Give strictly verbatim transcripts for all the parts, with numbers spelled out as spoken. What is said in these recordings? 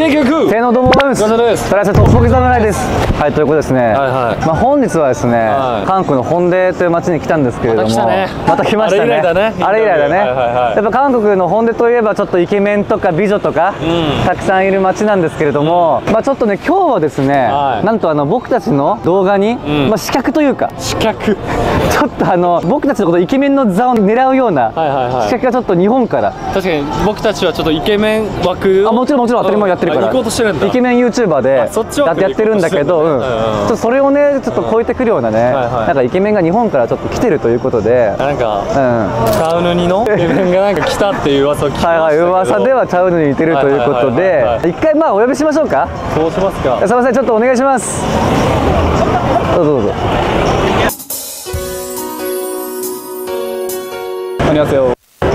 結局性能どうもです。 ごちそうさまです。 トライセトップ侍です。はい、ということですね。 はいはい。 まあ本日はですね、 はい、 韓国のホンデという町に来たんですけれども、また来たね。 また来ましたね。 あれ以来だね。 あれ以来だね。 はいはいはい、 やっぱ韓国のホンデといえばちょっとイケメンとか美女とか、うん、たくさんいる町なんですけれども、うん、まあちょっとね今日はですね、はい、なんとあの僕たちの動画に、うん、まあ刺客というか、 刺客ちょっとあの僕たちのことイケメンの座を狙うような刺客がちょっと日本から。 確かに僕たちはちょっとイケメン枠を、 あ、もちろんもちろん当たり前やってるから、 行こうとしてるんだ。 イケメン ユーチューバー でやってるんだけど、うん、ちょっとそれをねちょっと超えてくるようなね、なんかイケメンが日本からちょっと来てるということで、 なんか、うん、チャウヌニのイケメンがなんか来たっていう噂を聞きましたけど、はいはい、 噂ではチャウヌニに似てるということで、一回まあお呼びしましょうか。 そうしますか。 すいません、ちょっとお願いします。どうぞどうぞ。 こんにちは。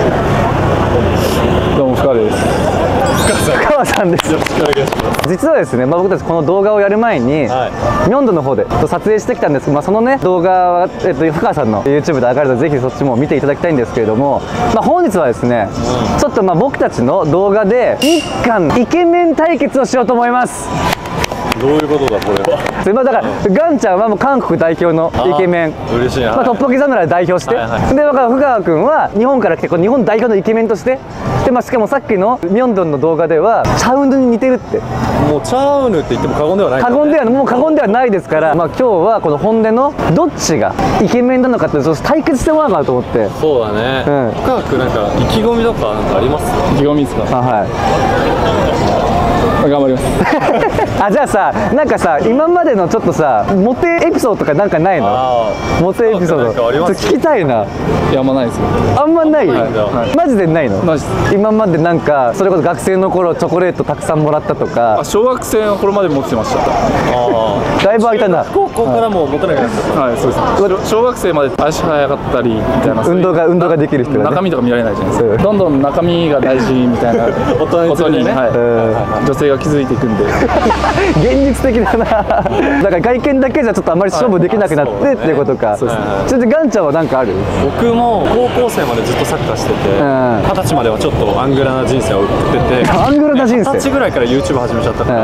どうも深川です。 深川さんです。よろしくお願いします。実はですね、まあ、僕たちこの動画をやる前に、はい、ミョンドの方で撮影してきたんですけど、まあ、そのね動画は、えっと、深川さんの ユーチューブ で上がるのでぜひそっちも見ていただきたいんですけれども、まあ、本日はですね、うん、ちょっとまあ僕たちの動画で日韓イケメン対決をしようと思います。 どういうことだこれは。 まあだからガンちゃんはもう韓国代表のイケメン、 嬉しいな、 まあ、トッポギ侍代表して、はいはい、でだから深川君は日本から来てこう日本代表のイケメンとして、で、まあ、しかもさっきのミョンドンの動画ではチャウヌに似てるって、 もうチャウヌって言っても過言ではない、ね、 過言ではもう過言ではないですから、まあ、今日はこのホンデのどっちがイケメンなのかって対決してもらおうかなと思って。 そうだね、うん、深川君なんか意気込みとかなんかあります？意気込みですか？あ、はい、頑張りますあ、じゃあさ、なんかさ、今までのちょっとさモテエピソードとかなんかないの？モテエピソードちょっと聞きたいな。いや、あんまないですよ。あんまない、はい、マジでないの？マジで。今までなんかそれこそ学生の頃チョコレートたくさんもらったとか。あ、小学生の頃まで持ってました。ああ、だいぶ空いたんだ。高校からもう持てなくなった。はい、そうです。小学生まで足早かったりみたいな、運動が運動ができる人が、ね、中身とか見られないじゃないですか。どんどん中身が大事みたいなことにね、女性が気づいていくんで現実的だなだから外見だけじゃちょっとあまり勝負できなくなってっていうことか。ちょっとガンちゃんは何かある？僕も高校生までずっとサッカーしてて、二十歳まではちょっとアングラな人生を送ってて、アングラな人生、二十歳ぐらいから ユーチューブ 始めちゃったから、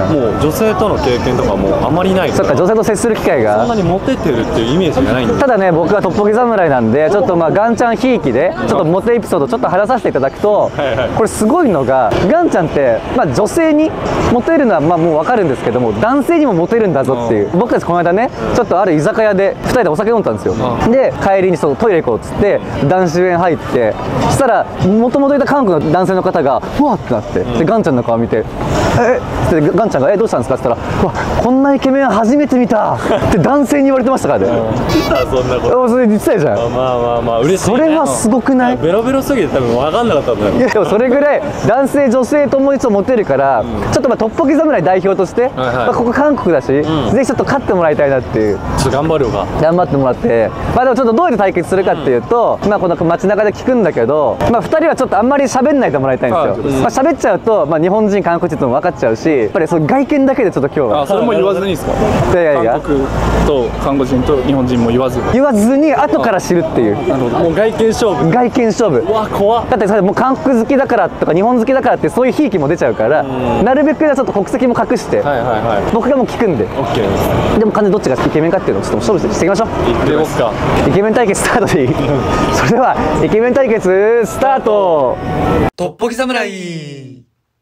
もう女性との経験とかもあまりないから、そっか、女性と接する機会がそんなにモテてるっていうイメージがないんで。ただね、僕はトッポギ侍なんでちょっとまあガンちゃんひいきでちょっとモテエピソードちょっと話させていただくと、これすごいのがガンちゃんって、まあ、女性にモテるのはまあもう分かるんですけども、男性にもモテるんだぞっていう。僕たちこの間ねちょっとある居酒屋でふたりでお酒飲んだんですよ。で帰りにそのトイレ行こうっつって男子園入って、そしたらもともといた韓国の男性の方がうわってなって、でガンちゃんの顔見て「えっ?」ってガンちゃんが「えどうしたんですか?」って言ったら「うわこんなイケメン初めて見た」って男性に言われてましたからね。そんなこと。それ言ってたじゃん。まあまあまあ嬉しいね。それはすごくない？ベロベロすぎて多分分かんなかったんだよ。いやでもそれぐらい男性女性ともにモテるから、ちょっとまあトッポギ侍代表としてまあここ韓国だし、ぜひちょっと勝ってもらいたいなっていう。ちょっと頑張るよか。頑張ってもらって、まあでもちょっとどうやって対決するかっていうと、まあこの街中で聞くんだけど、まあふたりはちょっとあんまり喋んないでもらいたいんですよ。まあ喋っちゃうとまあ日本人韓国人とも分かっちゃうし、やっぱりその外見だけでちょっと今日は。あ、それも言わずにいいですか？韓国と韓国人と日本人も言わず言わずに後から知るっていう。なるほど。もう外見勝負。外見勝負。うわ怖っ。だってそれもう韓国好きだからとか日本好きだからってそういうひいきも出ちゃうから、なるべくちょっと国籍も隠して、僕がもう聞くんで。オッケー。でも完全にどっちがイケメンかっていうのをちょっと勝負していきましょう。いってみますか。イケメン対決スタートでいいそれではイケメン対決スタート。トッポギ侍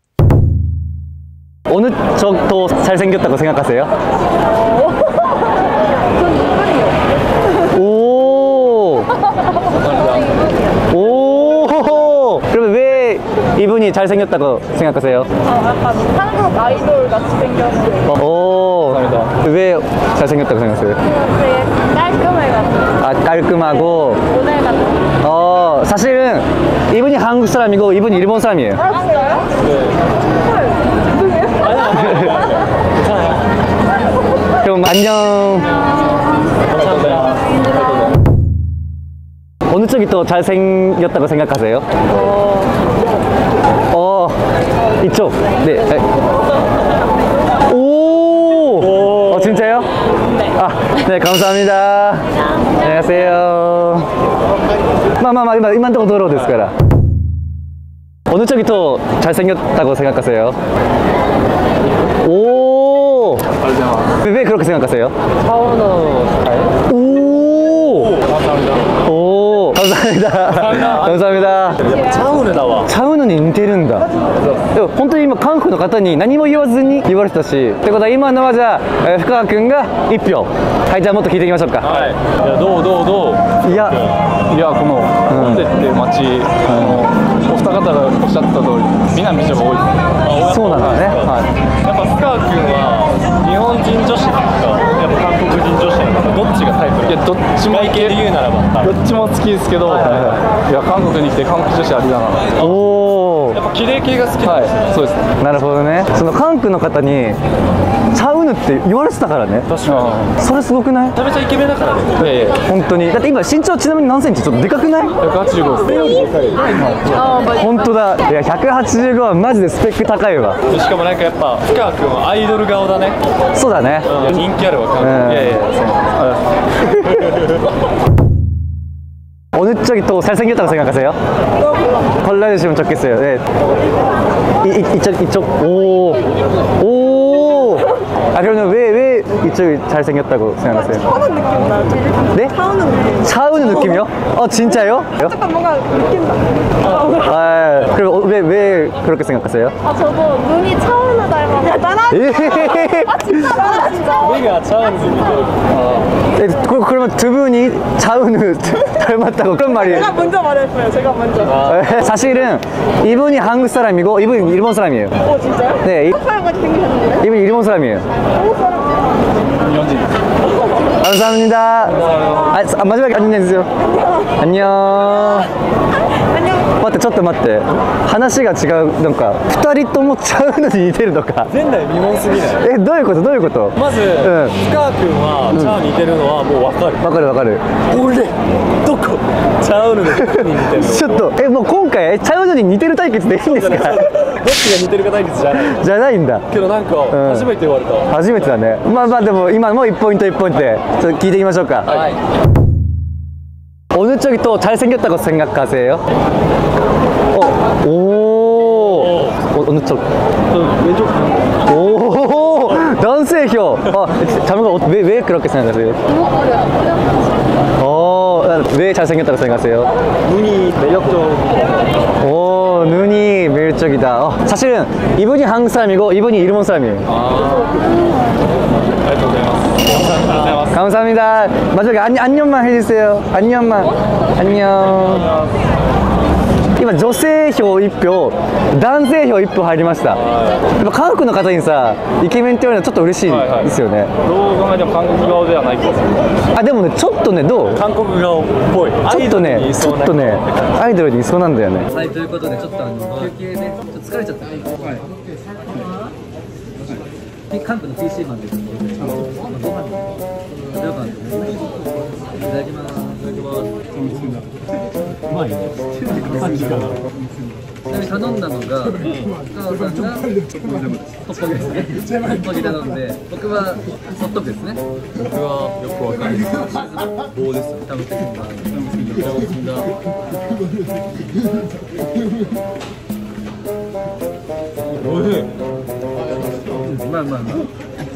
오늘 저 더 잘생겼다고 생각하세요? 오. 오. 그러면 왜 이분이 잘생겼다고 생각하세요? 아, 약간 한국 아이돌 같이 생겼는데. 오. 감사합니다. 왜 잘생겼다고 생각하세요? 되게 깔끔해가지고. 아, 깔끔하고. 모델 같은. 어, 사실은 이분이 한국 사람이고 이분이 일본 사람이에요. 아, 진짜요? 네. 그럼 안녕. 감사합니다. 어느 쪽이 더 잘생겼다고 생각하세요? 어, 어 이쪽. 네. 오. 어, 진짜요? 네. 아, 네, 감사합니다. 안녕하세요. まあまあまあ今今のところドローですから。 오늘 저기 또 잘생겼다고 생각하세요? 오. 왜, 왜 그렇게 생각하세요? 차은우 스타일? 오. 감사합니다. 오. 감사합니다. 감사합니다. 차은우다. 차은우に似てるんだ。でも本当に今韓国の方に何も言わずに言われてたし。ってことは今のはじゃあ、えー、深川くんが一票。はい、じゃあもっと聞いていきましょうか。 はい。いやどうどうどう。 いやいやこのホンデっていう街、あのお二方がおっしゃってた通り南の人が多いです。 そうなんだね。 はい。やっぱ深川くんは日本人女子とかやっぱ韓国人女子なのかどっちがタイプ？いやどっちもいける言うならばどっちも好きですけど、いや韓国に来て韓国女子ありだな。 おお。 やっぱ綺麗系が好きなんですよ。そうです。 なるほどね。その韓国の方にチャウヌって言われてたからね。 確かに。 それすごくない？ めちゃめちゃイケメンだからね。 本当に。だって今身長ちなみに何センチ？ちょっとでかくない？ ひゃくはちじゅうごです。 本当だ。いやひゃくはちじゅうごはマジでスペック高いわ。 しかもなんかやっぱ深川君はアイドル顔だね。 そうだね。 人気あるわ韓国。いやいやそう。 오늘 저기 또 잘생겼다고 생각하세요? 골라주시면 좋겠어요. 네. 이, 이, 이쪽 이쪽 오 오. 아 그러면 왜 왜 이쪽이 잘생겼다고 생각하세요? 차우는 느낌 나요. 네? 차우는 느낌. 차우는 느낌이요? 어 진짜요? 약간 뭔가 느낌 나. 아 그럼 왜 왜 그렇게 생각하세요? 아 저도 눈이 차우는 닮아서. 야 따라하지 마. 아 진짜 따라하지 마. 우리가 차은우. 네, 그, 그러면 두 분이 차은우 닮았다고 그런 말이에요? 제가 먼저 말했어요. 제가 먼저. 아. 사실은 이분이 한국 사람이고 이분이 일본 사람이에요. 어 진짜요? 네. 한국 사람같이 생기셨는데? 이분이 일본 사람이에요. 한국 사람. 연진. 감사합니다. 아, 아, 마지막에 안녕히 계세요. 안녕. 안녕. 待ってちょっと待って話が違うなんかふたりともちゃうのに似てるのか前代未聞すぎないえどういうことどういうことまず、うん、深川君はチャウに似てるのはもう分かる分かる分かる俺どこチャウヌのどこに似てるのちょっとえもう今回チャウヌに似てる対決でいいんですかどっちが似てるか対決じゃないじゃないんだけどなんか、うん、初めて言われた初めてだねまあまあでも今もいちポイントいちポイントでちょっと聞いていきましょうかはい어느 쪽이 또 잘생겼다고 생각하세요? 어, 오, 어, 어느 쪽? 왼쪽. 오, 남세효. 아, 잠깐만, 왜, 왜 그렇게 생각하세요? 어, 왜 잘생겼다고 생각하세요? 눈이 매력적. 오, 눈이 매력적이다. 어, 사실은 이분이 한국 사람이고 이분이 일본 사람이에요. 아, 감사합니다. 감사합니다. 마지막에 안, 안녕만 해주세요. 안녕만. 안녕. 今女性票いち票、男性票いち票入りました。やっぱ韓国の方にさ、イケメンって言われるのちょっと嬉しいですよね。 どう考えても韓国顔ではない気がする。 あ、でもね、ちょっとね、どう？ 韓国顔っぽい。 ちょっとね、ちょっとね、アイドルにいそうなんだよね。 はい、ということでちょっとあの休憩でちょっと疲れちゃったね。はい。韓国の ピーシー マンというところで、ご飯食べようかなと思います。いただきます。いただきます。うまいね。ちなみに頼んだのが、深川さんがトッポギですね。トッポギ頼んで、僕はソフトクですね。僕はよくわかんない。棒です。多分的には。おいしい。まあまあまあ。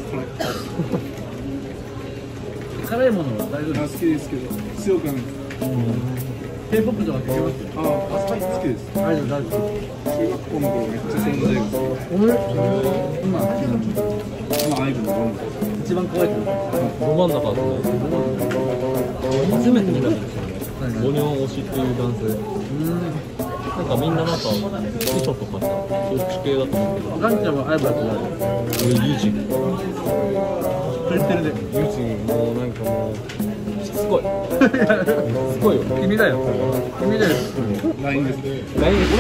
辛いものは大丈夫です。好きですけど、強くないです。K-ポップ とか聞きますよ。ああ、好きです。大丈夫大丈夫。中学校の頃めっちゃ存在が好き。今今アイドルの一番可愛い子。ど真ん中ですね。初めて見たんですよね。オニオン推しっていう男性。なんかみんななんか秘書とかさ、そっち系だと思うけど。ガンちゃんはアイドルだと思う。俺ユージ。てるてるで。ユージもうなんかもう。すごい。すごいよ。君だよ。君だよ。ラインですね。ラインです。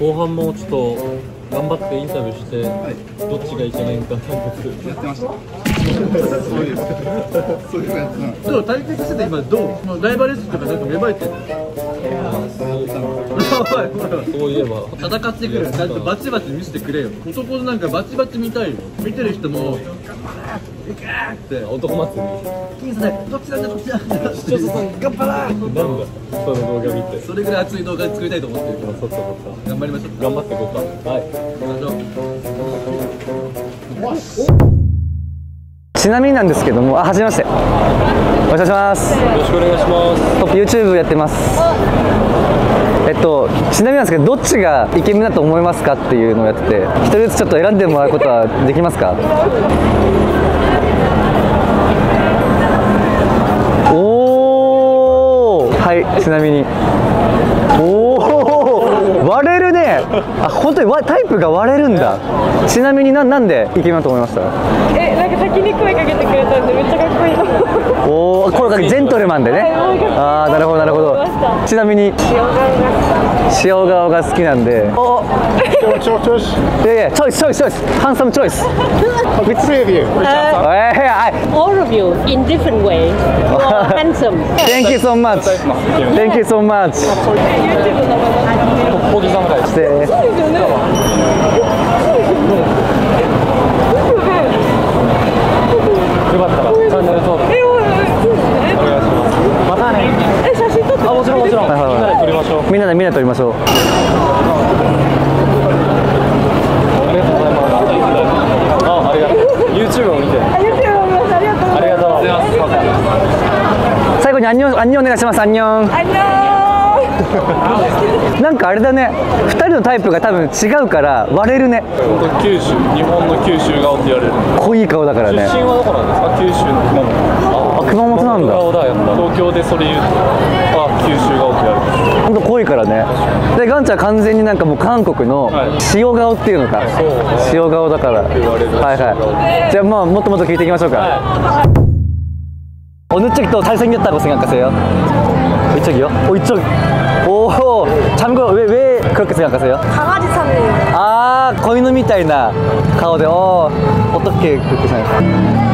後半もちょっと頑張ってインタビューして、はい、どっちがイケメンか対決やってました。そういうそういうやつな。でも対決してて今どう？もうライバル視とかなんか芽生えてる。いやー、そうだ。 そういえば戦ってくる。だってバチバチ見せてくれよ。男なんかバチバチ見たいよ。見てる人もって男祭り。金さんどっちなんだどっちなんだ。視聴者さん頑張らー。なんだその動画見て。それぐらい熱い動画作りたいと思ってるから。そっかそっか。頑張りましょう。頑張っていこうか。はい。行きましょう。 ちなみになんですけども、あ、はじめまして。お願いします。 よろしくお願いします。 トップ YouTube やってます。えっと、ちなみになんですけど、どっちがイケメンだと思いますかっていうのをやってて、一人ずつちょっと選んでもらうことはできますか？おー、はい、ちなみに。おお、割れるね。あ、本当にわタイプが割れるんだ。ちなみにな、なんでイケメンだと思いました？ え、なんか先に声かけてくれたんでめっちゃかっこいいの。 おお、これがジェントルマンでね。ああ、なるほどなるほど。ちなみに塩顔が好きなんで。お、 チョイス。 いやいや、チョイスチョイスチョイス。ハンサムチョイス。 Which three of you? All of you in different way. You are handsome. Thank you so much. Thank you so much. ポギ侍して。 よかったらチャンネル登録お願いします。またね。 え、写真撮って。 あ、もちろんもちろん。みんなで撮りましょう。 みんなでみんなで撮りましょう。 ありがとうございます。あ、ありがとう。YouTube を見て。 あ、YouTube を見ました。ありがとうございます。 ありがとうございます。 最後にアンニョンアンニョンお願いします。アンニョン。 あんにょー。 なんかあれだね。ふたりのタイプが多分違うから割れるね。 本当九州、日本の九州顔って言われる。 濃い顔だからね。 出身はどこなんですか？九州の熊本。 あ、熊本なんだ。 顔だやっぱ。東京でそれ言うと、あ、九州顔って言われる。 ほんと濃いからね。でガンちゃん完全になんかもう韓国の塩顔っていうのか。塩顔だから。はいはい。じゃあまあもっともっと聞いていきましょうか。오늘 쪽도 잘생겼다고 생각하세요? 이쪽이요? 오, 이쪽. 오, 참고로 왜, 왜 그렇게 생각하세요? 강아지 사네요. 아, 거인우 미타이나 가오데. 어, 어떻게 그렇게 생각해요?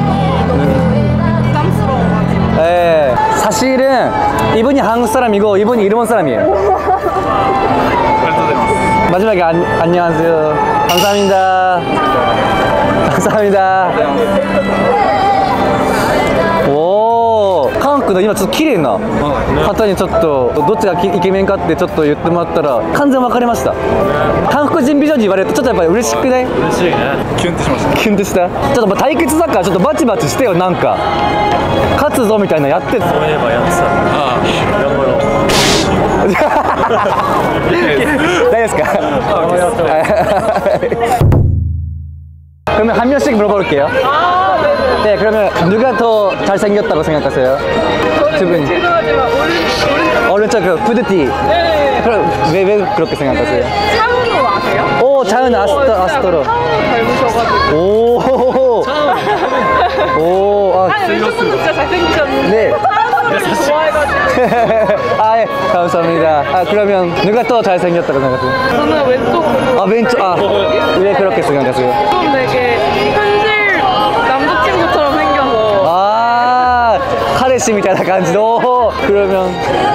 부담스러워가지고. 네, 사실은 이분이 한국 사람이고 이분이 일본 사람이에요. 마지막에 안, 안녕하세요. 감사합니다. 감사합니다. 오,韓国の今ちょっと綺麗な方にちょっとどっちがイケメンかってちょっと言ってもらったら完全分かりました。韓国人美女に言われるとちょっとやっぱり嬉しくない？ 嬉しいね。キュンとしました。 キュンとした。ちょっとまあ対決だからちょっとバチバチしてよ。なんか勝つぞみたいなやってた。 そういえばやってた。ああ、頑張ろう。 大丈夫ですか？그러면 한 명씩 물어볼게요. 네, 그러면 누가 더 잘생겼다고 생각하세요? 두 분. 오른쪽 그 푸드티. 네. 그럼 왜, 왜 그렇게 생각하세요? 차은우 아세요? 오, 차은 아스터, 아스토로. 닮으셔가지고. 오. 오, 아. 아니, 왼쪽분도 진짜 잘생기셨는데. 네. 좋아해가지고. 아, 예, 감사합니다. 아, 그러면 누가 더 잘생겼다고 생각하세요? 저는 왼쪽으로. 아, 왼쪽. 아, 왜 그렇게 생각하세요? 좀 되게 현실 남자친구처럼 생겨서. 아, 카레씨みたいな感じで. 오, 그러면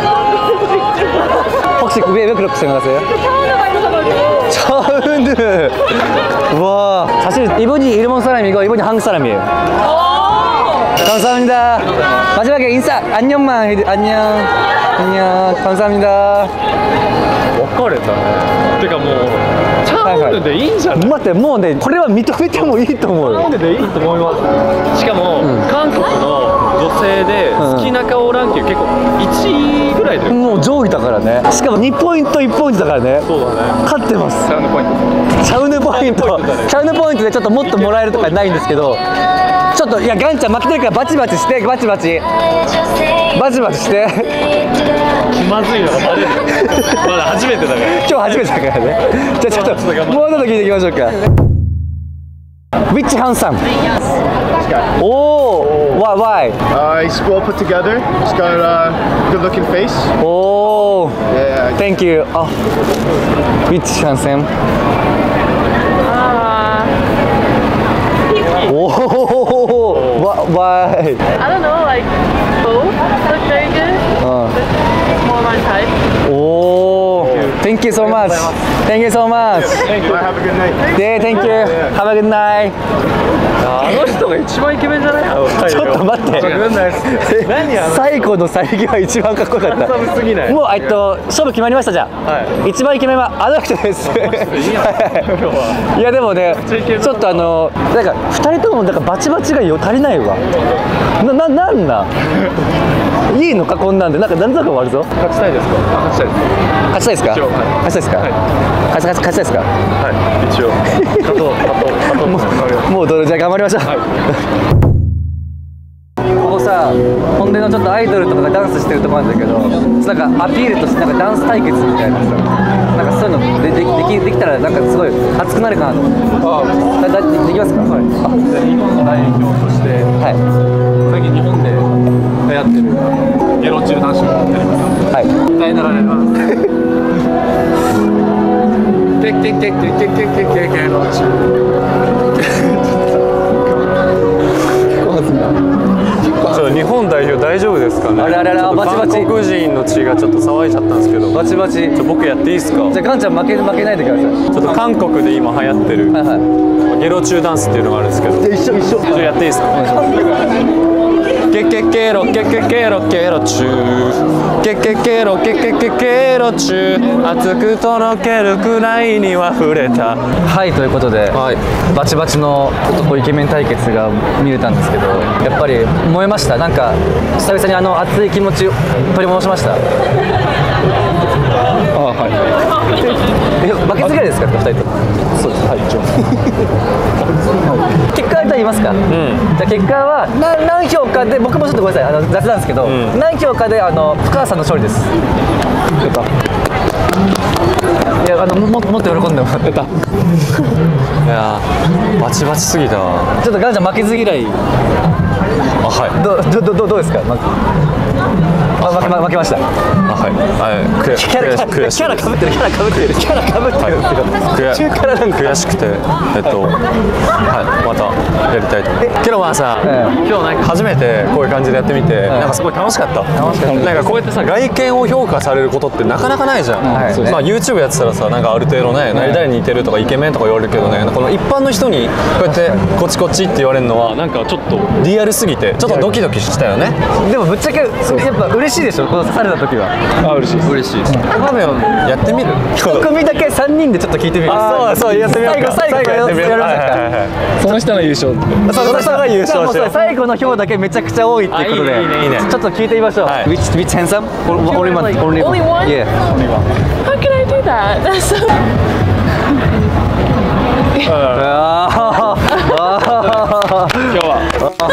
혹시 왜, 왜 그렇게 생각하세요? 차은우가 있어가지고. 차은우. 와, 사실 이분이 일본 사람이고 이분이 한국 사람이에요. 감사합니다. 마지막에 인사 안녕만 해드, 안녕 안녕 감사합니다. 別れたね。てかもうチャームでいいんじゃない？ 待って、もうね、これは認めてもいいと思うよ。 チャームでいいと思います。しかも、うん、韓国の女性で好きな顔ランキング結構いちいぐらいで、 もう上位だからね。しかもにポイントいちポイントだからね。 そうだね。 勝ってます。 チャウヌポイント。 チャウヌポイント。チャウヌポイントでちょっともっともらえるとかないんですけど。ちょっといやガンちゃん負けてるからバチバチしてバチバチバチバチして気まずいのがバレるまだ初めてだから今日初めてだからね。じゃあちょっともうちょっと聞いていきましょうか。Which handsome? Oh, why? Why? Uh, he's well put together. He's got a good looking face. Oh, Yeah. thank you. Oh, which handsome? Oh, why? I don't know, like both look very good. Uh. More my type. Oh, Thank you so much. Thank you so much. Thank you. Have a good night. Yeah, thank you. Have a good night. あの人が一番イケメンじゃない？ ちょっと待って。 何や？ 最後のさりげは一番かっこよかった。 すぎない？ もうえっと勝負決まりましたじゃん。はい。一番イケメンはあの人です。いやでもね、ちょっとあのなんか二人ともなんかバチバチがよ足りないわ。なななんだ。いいのかこんなんでなんか何となく終わるぞ。 勝ちたいですか？勝ちたいです。 勝ちたいですか？勝ちたいですか？勝ち勝ち勝ちたいですか？ はい。一応。勝とう勝とう勝とう。 もうどれじゃあ頑張りましょう。ここさ、本音のちょっとアイドルとかがダンスしてるとこなんだけど、なんかアピールとしてなんかダンス対決みたいなさ、なんかそういうのでできできたらなんかすごい熱くなるかなと思って。ああ、だでできますか？はい。 じゃあ日本の代表として、 はい。 最近日本で流行ってるゲロ中ダンスをやります。 はい。 歌いながらやります。ケケケケケケケケゲロ中。日本代表大丈夫ですかね。 あれあれあれ、バチバチ。 韓国人の血がちょっと騒いちゃったんですけど。 バチバチ。 ちょ僕やっていいですか。 じゃあガンちゃん負け負けないでください。 ちょっと韓国で今流行ってる、 はいはい、 ゲロ中ダンスっていうのがあるんですけど。 一緒一緒。 ちょっとやっていいですか。ケケケロケケケロケロ中ケケケロケケケケロ中熱くとろけるくらいには触れた。 はいということで、はい、バチバチの男イケメン対決が見れたんですけど、やっぱり燃えました。なんか久々にあの熱い気持ち取り戻しました。ああはいえ負けず嫌いですかふたりとも。そうです。はい結果は言いますか、うん、じゃあ結果は何何票かで、僕もちょっとごめんなさいあの雑なんですけど、うん、何票かであの深川さんの勝利です。いやあの も, もっと喜んでもらってた。いやバチバチすぎた。 ちょっとガンちゃん負けず嫌い。 あはいどどどどうですか。あ負け負けました。あはいはい悔しキャラキャラかぶってるキャラかぶってるキャラかぶってるんですよ。 悔しくてえっとはいまたやりたいと思います。けどまあさ、今日なんか初めてこういう感じでやってみてなんかすごい楽しかった。楽しかった。なんかこうやってさ外見を評価されることってなかなかないじゃん。まあ YouTube やってたらさなんかある程度ね誰々に似てるとかイケメンとか言われるけどね、この一般の人にこうやってこっちこっちって言われるのはなんかちょっとリアルすぎてちょっとドキドキしたよね。 でもぶっちゃけやっぱ嬉しいでしょこの刺された時は。 あ嬉しいです嬉しいです。岡部をやってみる。 一組だけさんにんでちょっと聞いてみる。 あそうそうやってみようか。 最後最後やってみようか。 その人の優勝。 その人が優勝しよう。最後の票だけめちゃくちゃ多いっていうことで、いいねいいね。ちょっと聞いてみましょう。Which which handsome? Only one. Only one. Yeah. How can I do that? That's so. 今日は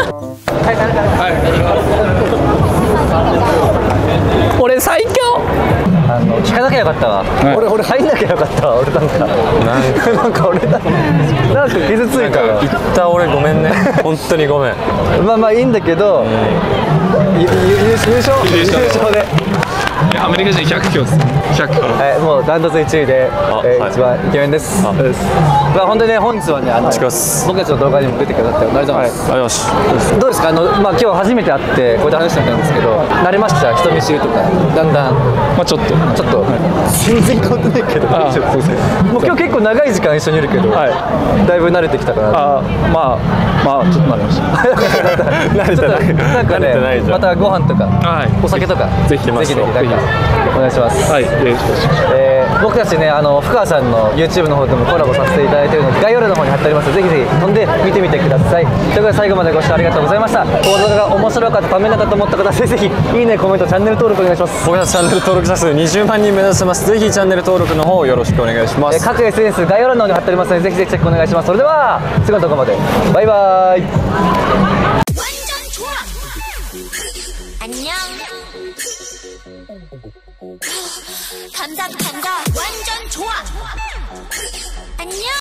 俺最強。あの聞かなきゃよかったわ。俺俺入んなきゃよかったわ。俺なんかなんか俺なんか傷ついたわ。 言った俺ごめんね。本当にごめん。 まあまあいいんだけど、優勝優勝で。 アメリカ人ひゃく票です。ひゃく。 はい、もうダントツいちいで、えー、一番イケメンです。まあ本当にね本日はねあの僕たちの動画にも出てくださってありがとうございます。どうですかあのまあ今日初めて会ってこうやって話したんですけど、慣れました人見知りとかだんだん。まあちょっとちょっと全然変わってないけど。もう今日結構長い時間一緒にいるけど、だいぶ慣れてきたから。あまあまあちょっと慣れました。慣れてない。なんかねまたご飯とかお酒とかぜひぜひぜひお願いします。はい、えー、僕たちねあの深川さんの YouTube の方でもコラボさせていただいているので概要欄の方に貼ってありますのでぜひぜひ飛んで見てみてください。ということで最後までご視聴ありがとうございました。この動画が面白かったためになったと思った方はぜひぜひいいねコメントチャンネル登録お願いします。 僕たちチャンネル登録者数にじゅうまんにん目指してます。ぜひチャンネル登録の方よろしくお願いします。 えー、各 エスエヌエス 概要欄の方に貼ってありますのでぜひぜひチェックお願いします。それでは次の動画までバイバーイ。 감자 감자 완전 좋아. 안녕.